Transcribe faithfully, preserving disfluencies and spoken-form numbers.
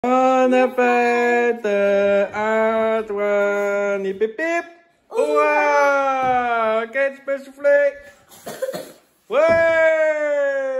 Bonne fête, Antoine et pip pip. Ouah, ok, tu peux souffler. Ouais.